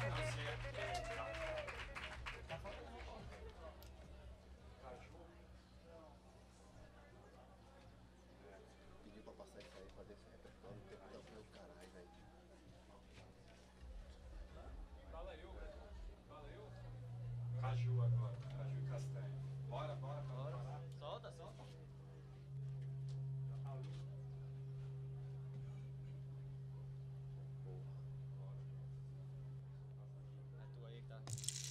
Pediu pra passar isso aí, fazer esse repertório, não tem que dar o meu caralho, velho. Fala eu, velho. Fala eu. Caju agora, caju e castanha. Bora, bora, bora. Solta, solta. É tu aí que tá.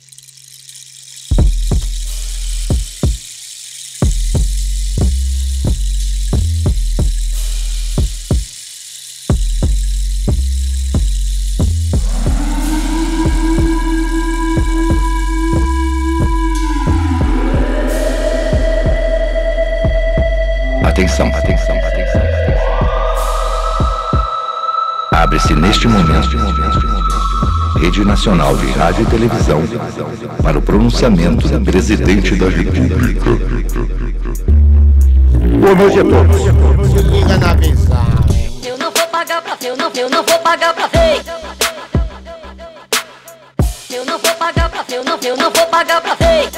Atenção, atenção, atenção. Abre-se neste momento Rede Nacional de Rádio e Televisão para o pronunciamento do Presidente da República. Boa noite a todos. Se liga na visão, hein? Eu não vou pagar pra ver, eu não vou pagar pra ver. Eu não vou pagar pra ver, eu não vou pagar pra ver.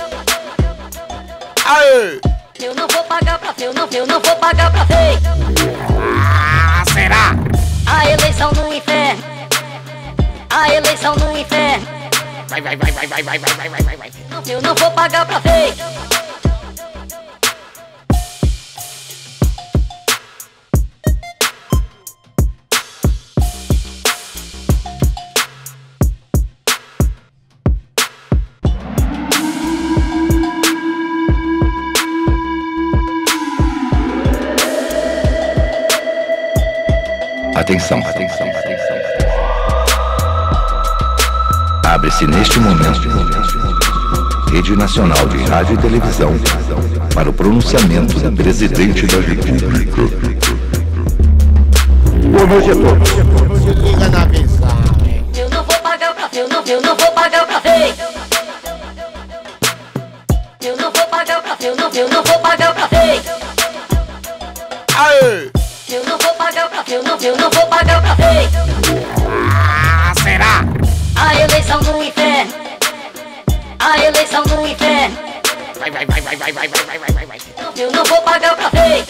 Aê! Eu não vou pagar pra ver, eu não vou pagar pra ver. Ah, será? A eleição no inferno. A eleição no inferno. Vai, vai, vai, vai, vai, vai, vai, vai, vai, vai, vai. Eu não vou pagar pra ver. Atenção, atenção, atenção. Abre-se neste momento Rede Nacional de Rádio e Televisão para o pronunciamento do Presidente da República. Boa noite a todos. Se liga na visão, hein? Eu não vou pagar pra ver, eu não vou pagar pra ver. Eu não vou pagar pra ver, eu não vou pagar pra ver. Aê! Eu não vou pagar pra ver, eu não vou pagar pra ver. Ah, será? A eleição no inferno. A eleição no inferno. Vai, vai, vai, vai, vai, vai, vai, vai, vai, vai, vai. Eu não vou pagar pra ver.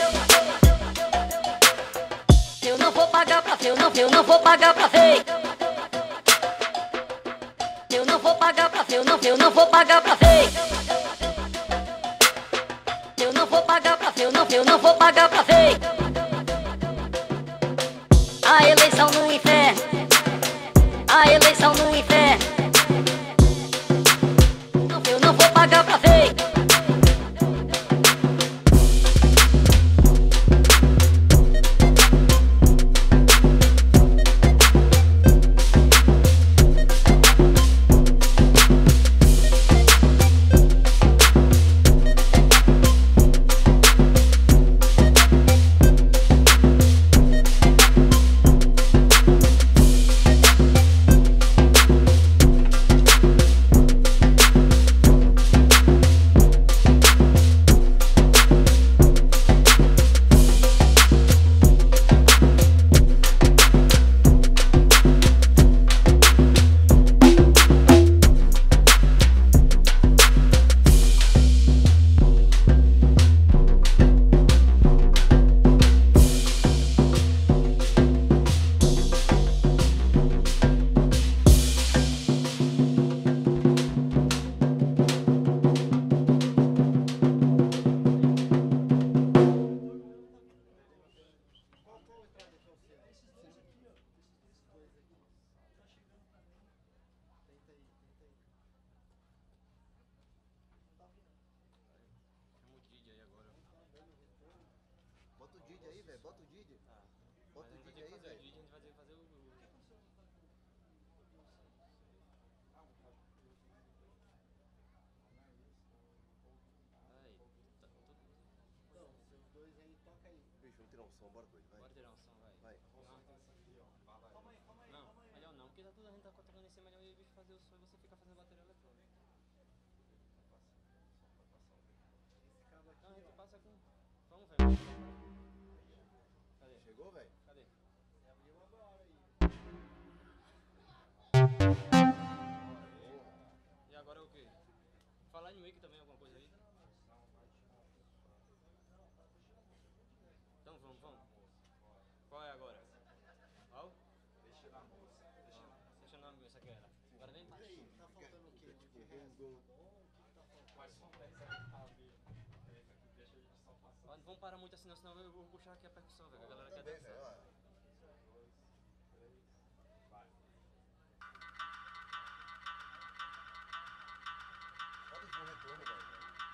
Eu não vou pagar pra ver, eu não vou pagar pra ver. Eu não vou pagar pra ver, eu não vou pagar pra ver. Eu não vou pagar pra ver, eu não vou pagar pra ver. A eleição no inferno. A eleição no inferno. Eu não vou pagar pra ver. Bota o Didi aí, velho, bota o Didi. Bota o Didi aí, velho. A gente vai ter que fazer o... Bicho, vamos tirar um som, bora doido, vai. Bora tirar um som, vai. Vai. Não, melhor não, porque tá tudo, a gente tá tocando em cima de onde o bicho fazer o som e você fica fazendo bateria eletrônica. Não, a gente passa com... Vamos, velho. Cadê? Chegou, velho? Cadê? mic também, alguma coisa aí? Então vamos. Qual é agora? Qual? Deixa na moça. Deixa na moça que era. Agora nem E aí, tá faltando o quê? Tipo, um gol. Mas só 10 ali. Deixa a gente só passar. Não vamos parar muito assim, não, senão eu vou puxar aqui a percussão, velho. A galera quer Também, dançar. velho, ó. Vai. Olha o retorno, velho.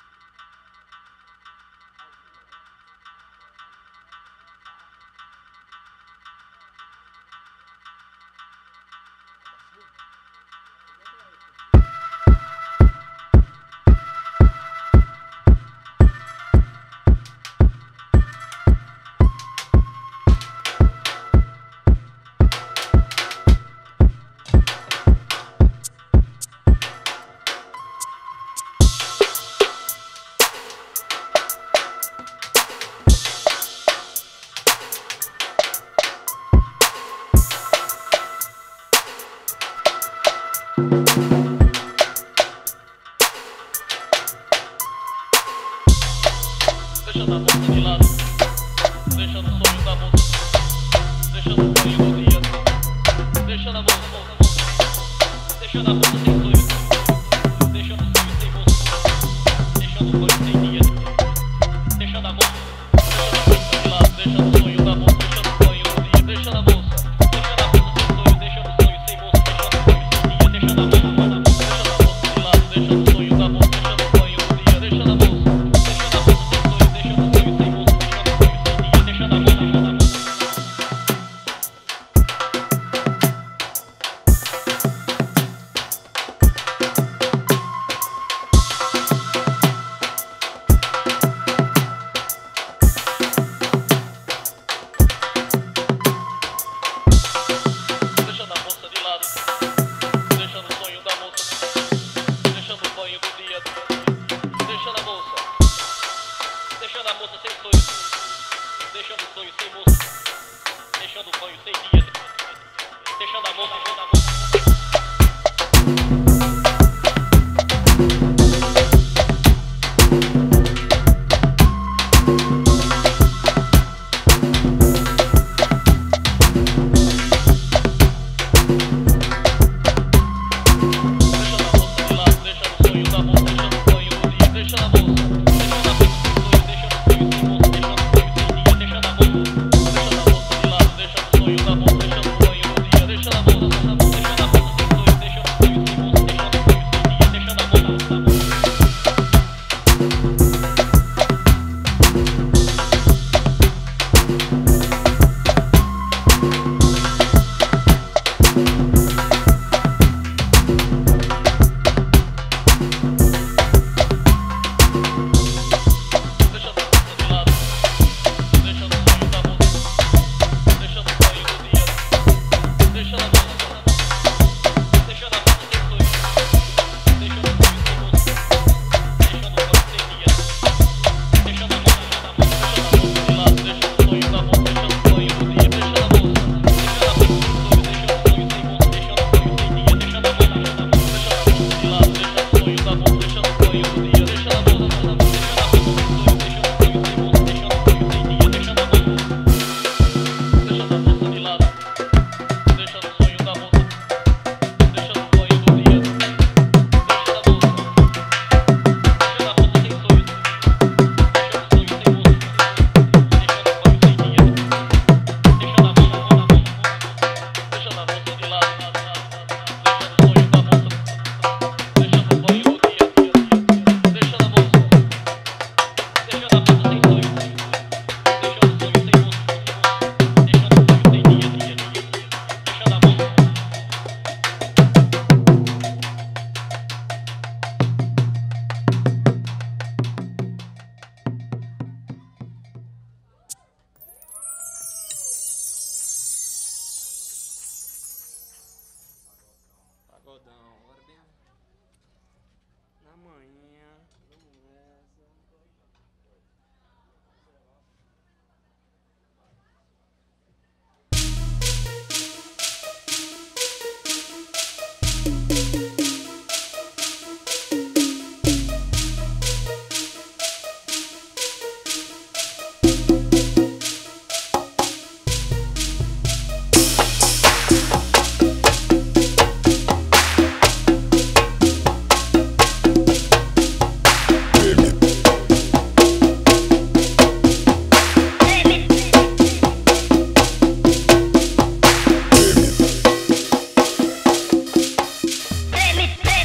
Deixando a moça de lado, deixando o sonho da moça, deixando o banho do dia, deixando a moça sem sonho, deixando o sonho sem moça, deixando o banho sem dia, deixando a moça de lado, deixando o sonho da moça, deixando o banho do dia, deixando a moça sem sonho, deixando o sonho sem moça, deixando o banho sem dia, deixando a moça de lado, deixando o sonho da moça, deixando o banho do dia, deixando a moça.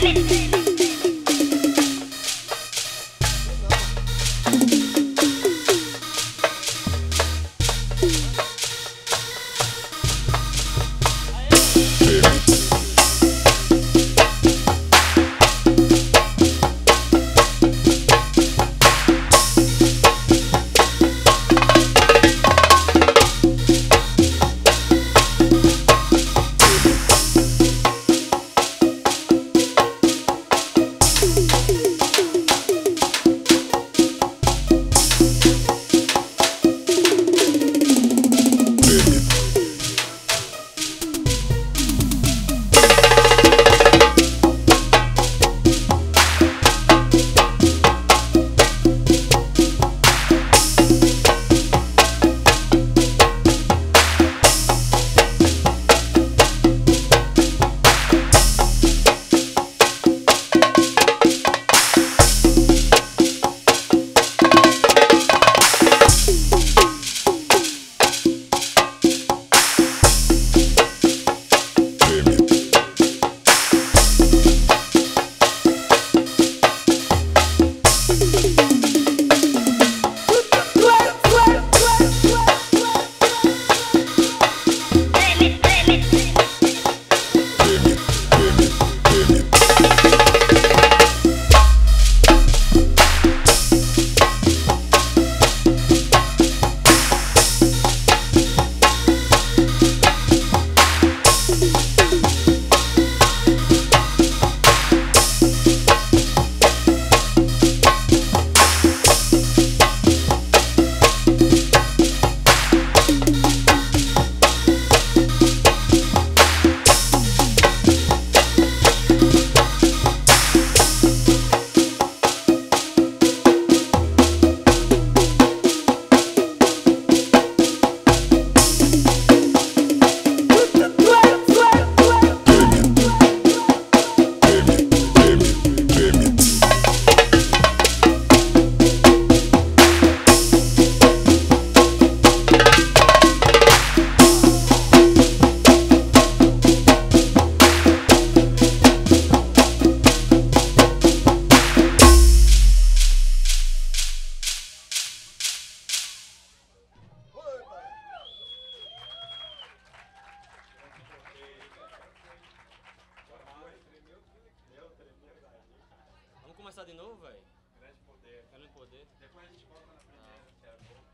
começar de novo, velho? Grande poder. Grande poder. Depois a gente volta na primeira, que era boa.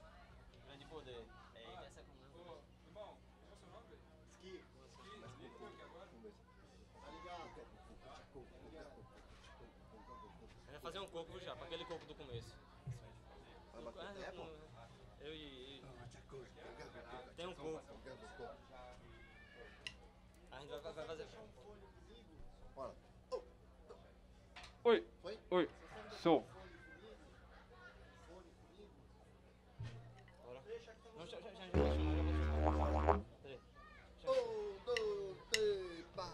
Grande poder. É, essa é como Ô, irmão, qual é o seu nome, velho? Ski. Ski, aqui agora? Tá ligado? A gente vai fazer um coco já, pra aquele coco do começo. Vai bater tempo? Eu e... Tem um coco. A gente vai fazer... Bora. Oi. Foi? Oi. Sou. Bora. Não, já vou chamar. Peraí. 1, 2, 3, pá.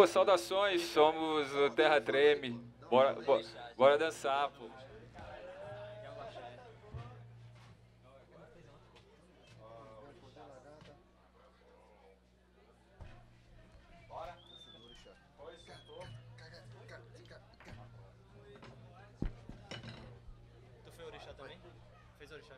Pô, saudações, somos o Terra Treme. Bora dançar, pô. Bora? Oi, sentou. Tu foi orixá também? Fez orixá?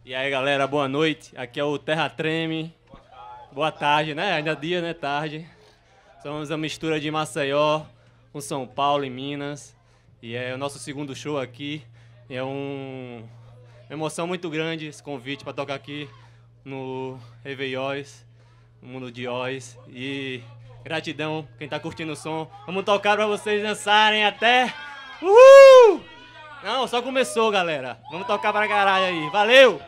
E aí, galera, boa noite. Aqui é o Terra Treme. Boa tarde, né? Ainda dia, né? Tarde. Somos a mistura de Maceió com São Paulo e Minas. E é o nosso segundo show aqui. E é uma emoção muito grande esse convite para tocar aqui no Réveillóis, no Mundo de Oz. E gratidão quem tá curtindo o som. Vamos tocar para vocês dançarem até... Uhul! Não, só começou, galera. Vamos tocar pra caralho aí. Valeu!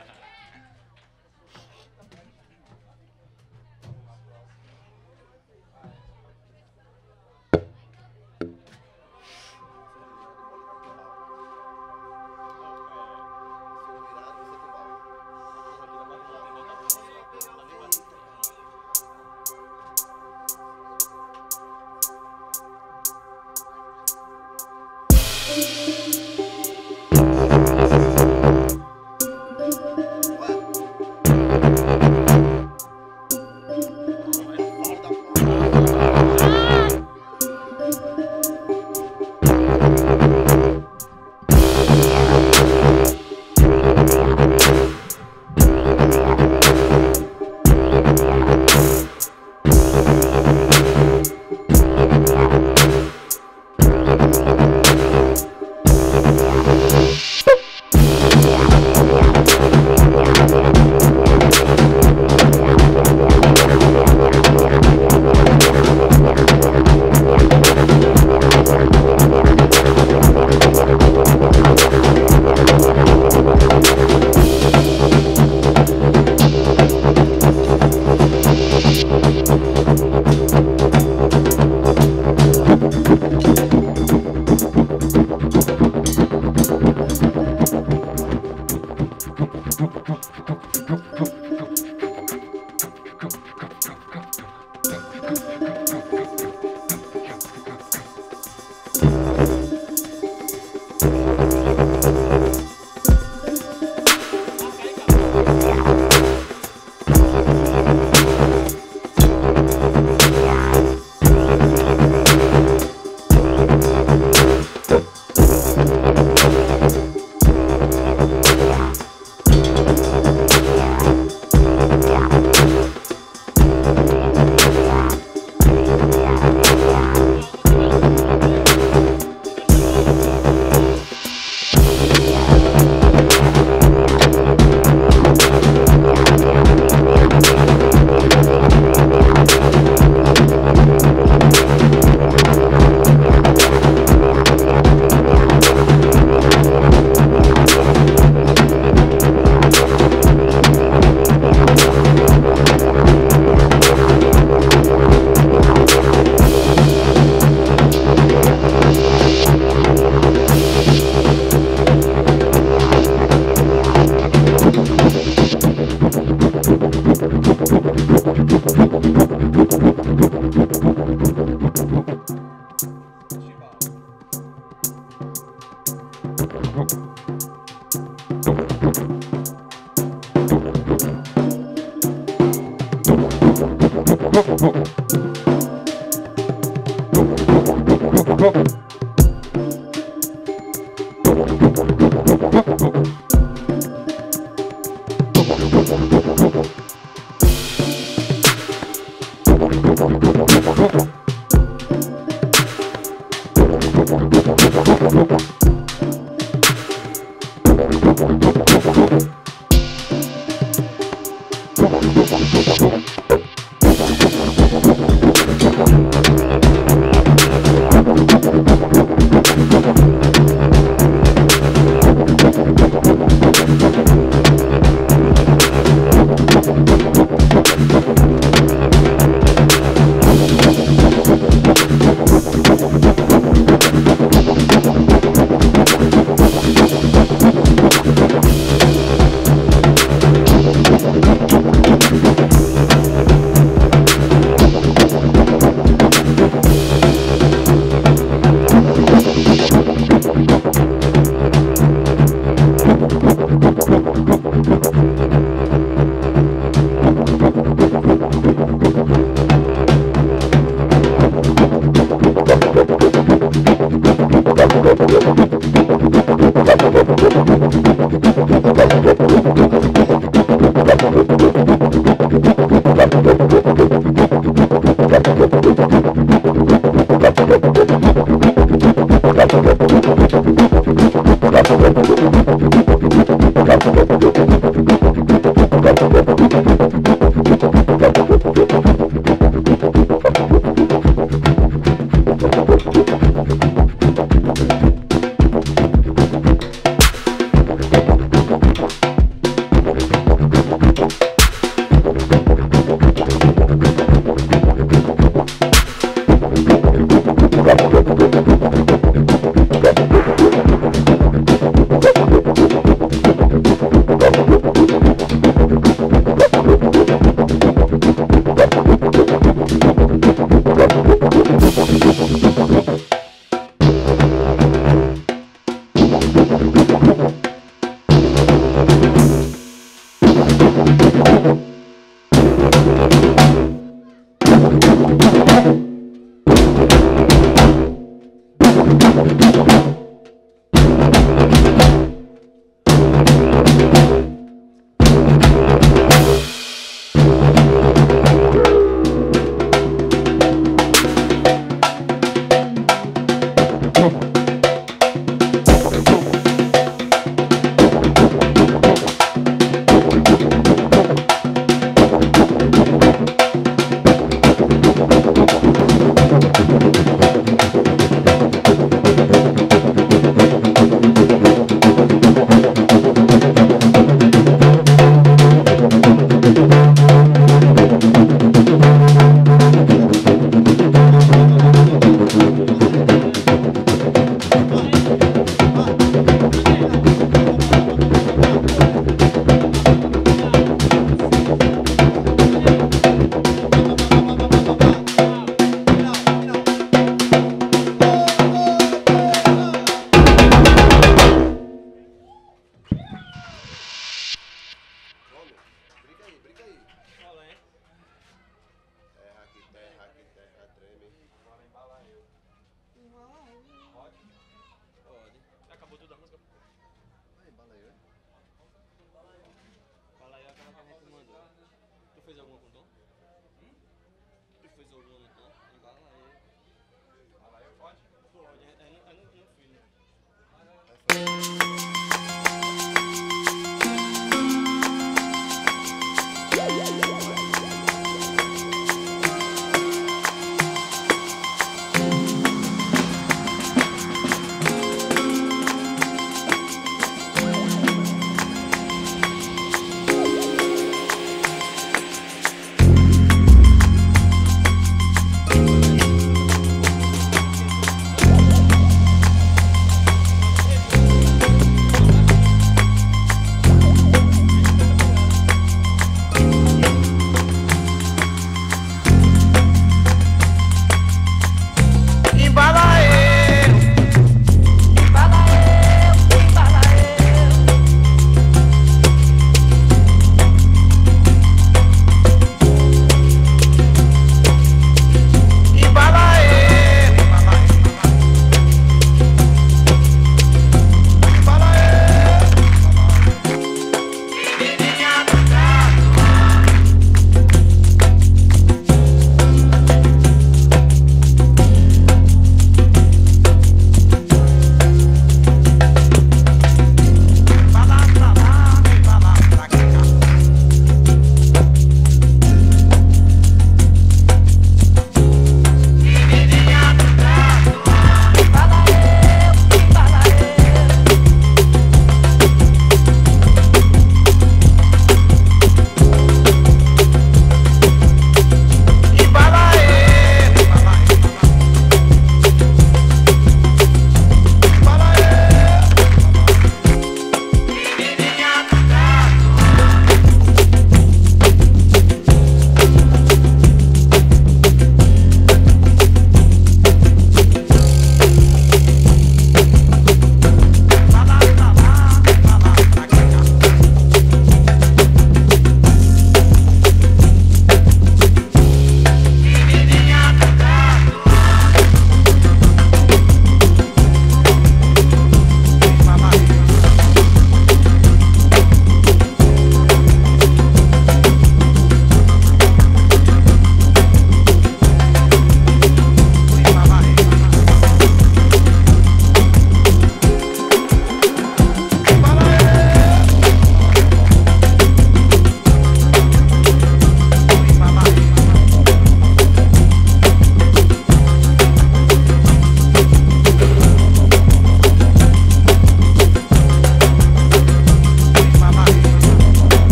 fez alguma com Tom? Tu fez alguma no Tom? Embala aí. Fala aí, pode? Pode, eu não fiz, né?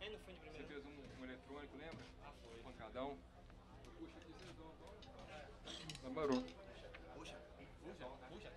Aí no fim de Você primeiro. fez um eletrônico, lembra? Ah, foi. Pancadão. Puxa aqui, vocês dão. Namorou. Puxa. Puxa,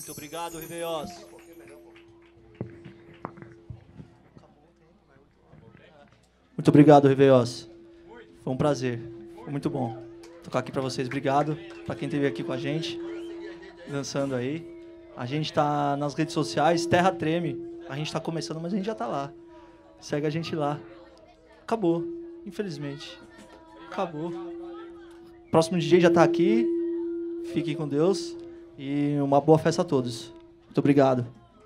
Muito obrigado, Riveos. Muito obrigado, Riveos. Foi um prazer. Foi muito bom tocar aqui pra vocês. Obrigado pra quem esteve aqui com a gente, dançando aí. A gente tá nas redes sociais, Terra Treme. A gente tá começando, mas a gente já tá lá. Segue a gente lá. Acabou, infelizmente. Acabou. Próximo DJ já tá aqui. Fiquem com Deus. E uma boa festa a todos. Muito obrigado.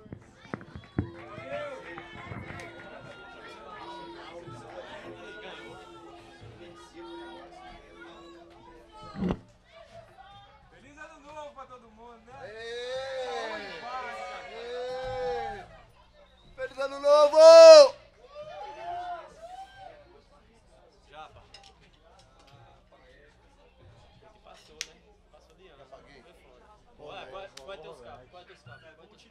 Feliz ano novo pra todo mundo, né? Feliz ano novo! Japa. Passou, né? Passou de ano. Vai ter os cabos. Vai ter os cabos.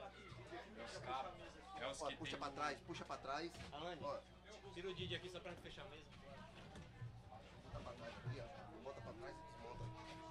É os que Puxa pra trás, puxa pra trás. Alane, Ó, tira o Didi aqui só pra gente fechar mesmo. bota pra trás aqui, ó. Bota pra trás e desmonta.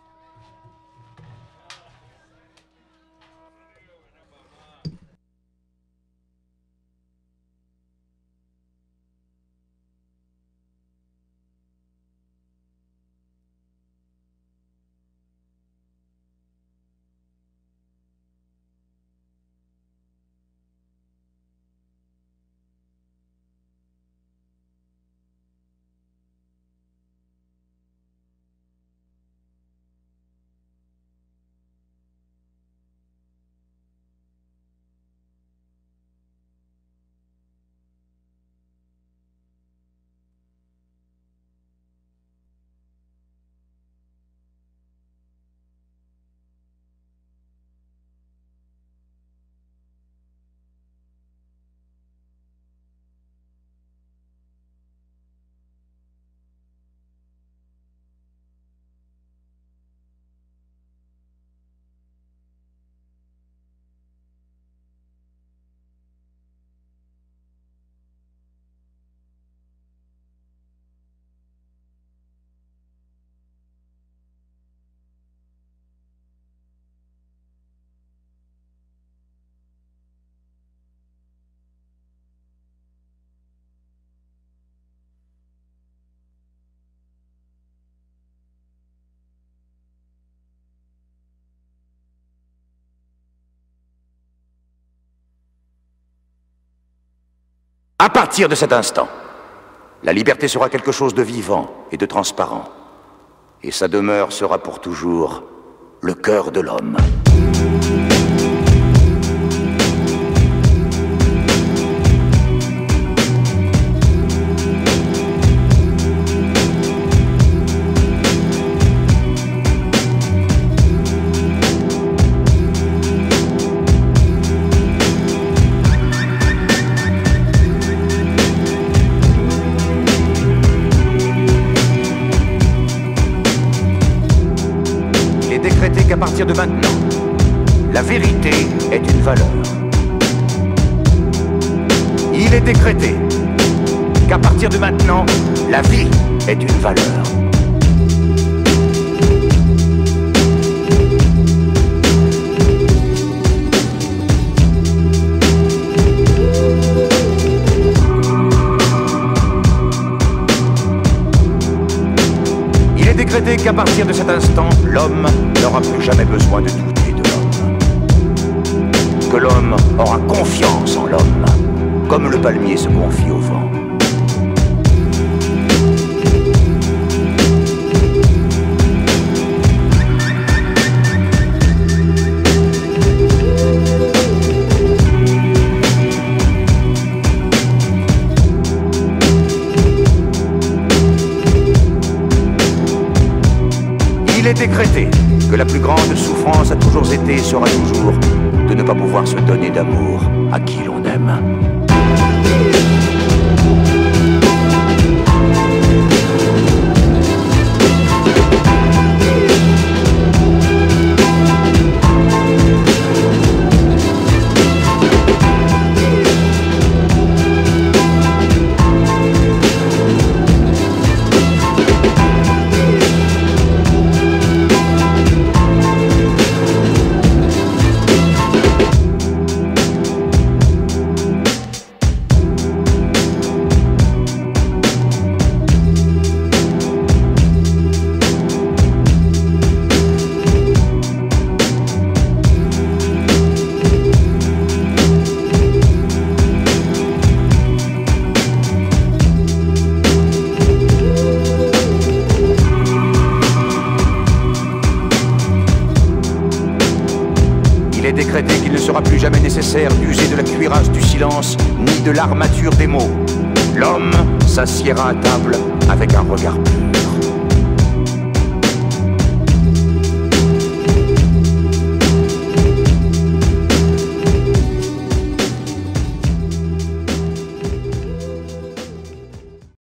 À partir de cet instant, la liberté sera quelque chose de vivant et de transparent. Et sa demeure sera pour toujours le cœur de l'homme. À partir de maintenant, la vérité est une valeur. Il est décrété qu'à partir de maintenant, la vie est une valeur. Il est décrété qu'à partir de cet instant, l'homme n'aura plus jamais besoin de douter de l'homme. Que l'homme aura confiance en l'homme, comme le palmier se confie au vent. Il est décrété que la plus grande souffrance a toujours été et sera toujours de ne pas pouvoir se donner d'amour à qui l'on aime. est décrété qu'il ne sera plus jamais nécessaire d'user de la cuirasse du silence, ni de l'armature des mots. L'homme s'assiera à table avec un regard pur.